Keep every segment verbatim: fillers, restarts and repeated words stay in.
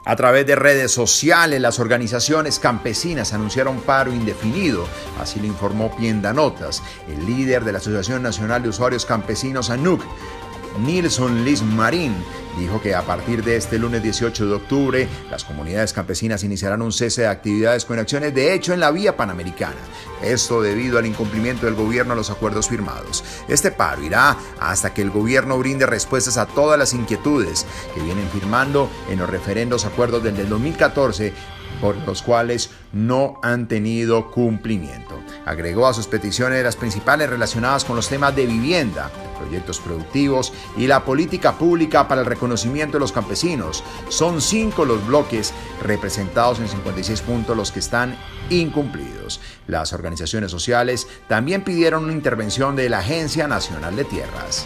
A través de redes sociales, las organizaciones campesinas anunciaron paro indefinido, así lo informó Pienda Notas. El líder de la Asociación Nacional de Usuarios Campesinos, ANUC, Nilson Liz Marín, dijo que a partir de este lunes dieciocho de octubre, las comunidades campesinas iniciarán un cese de actividades con acciones de hecho en la vía panamericana. Esto debido al incumplimiento del gobierno a los acuerdos firmados. Este paro irá hasta que el gobierno brinde respuestas a todas las inquietudes que vienen firmando en los referendos acuerdos desde el dos mil catorce, por los cuales no han tenido cumplimiento. Agregó a sus peticiones las principales relacionadas con los temas de vivienda, proyectos productivos y la política pública para el reconocimiento de los campesinos. Son cinco los bloques representados en cincuenta y seis puntos los que están incumplidos. Las organizaciones sociales también pidieron una intervención de la Agencia Nacional de Tierras.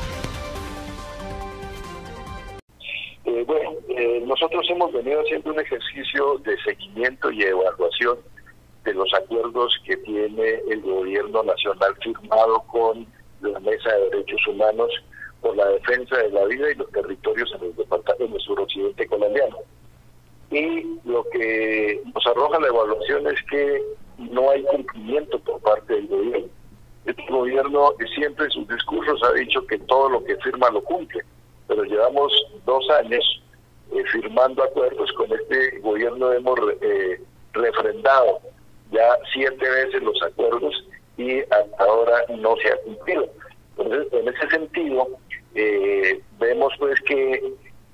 Eh, bueno, eh, nosotros hemos venido haciendo un ejercicio de seguimiento y evaluación de los acuerdos que tiene el gobierno nacional firmado con la Mesa de Derechos Humanos por la defensa de la vida y los territorios en el departamento del suroccidente colombiano. Y lo que nos arroja la evaluación es que no hay cumplimiento por parte del gobierno. Este gobierno siempre en sus discursos ha dicho que todo lo que firma lo cumple, pero llevamos dos años eh, firmando acuerdos con este gobierno, hemos eh, refrendado ya siete veces los acuerdos y hasta ahora no se ha cumplido. Entonces, en ese sentido, eh, vemos pues que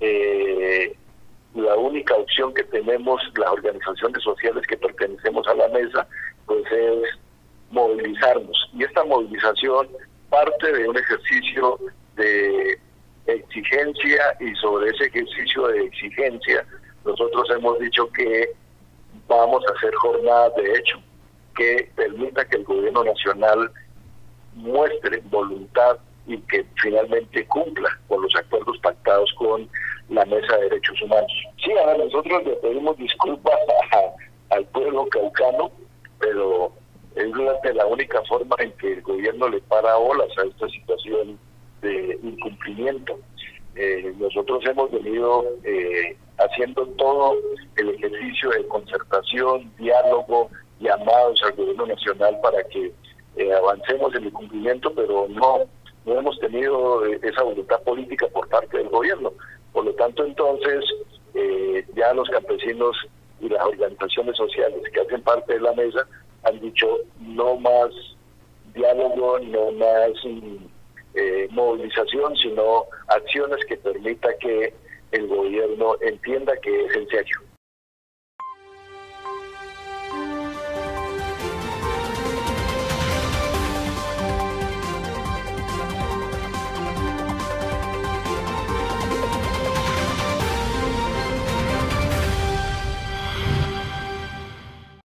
eh, la única opción que tenemos las organizaciones sociales que pertenecemos a la mesa, pues es movilizarnos. Y esta movilización parte de un ejercicio de exigencia, y sobre ese ejercicio de exigencia nosotros hemos dicho que vamos a hacer jornadas de hecho que permita que el gobierno nacional muestre voluntad y que finalmente cumpla con los acuerdos pactados con la Mesa de Derechos Humanos. Sí, ahora nosotros le pedimos disculpas a, al pueblo caucano, pero es la única forma en que el gobierno le para olas a esta situación de incumplimiento. Eh, nosotros hemos venido eh, haciendo todo el ejercicio de concertación, diálogo, llamados al gobierno nacional para que eh, avancemos en el cumplimiento, pero no, no hemos tenido eh, esa voluntad política por parte del gobierno. Por lo tanto, entonces, eh, ya los campesinos y las organizaciones sociales que hacen parte de la mesa han dicho no más diálogo, no más eh, movilización, sino acciones que permita que el gobierno entienda que es en serio.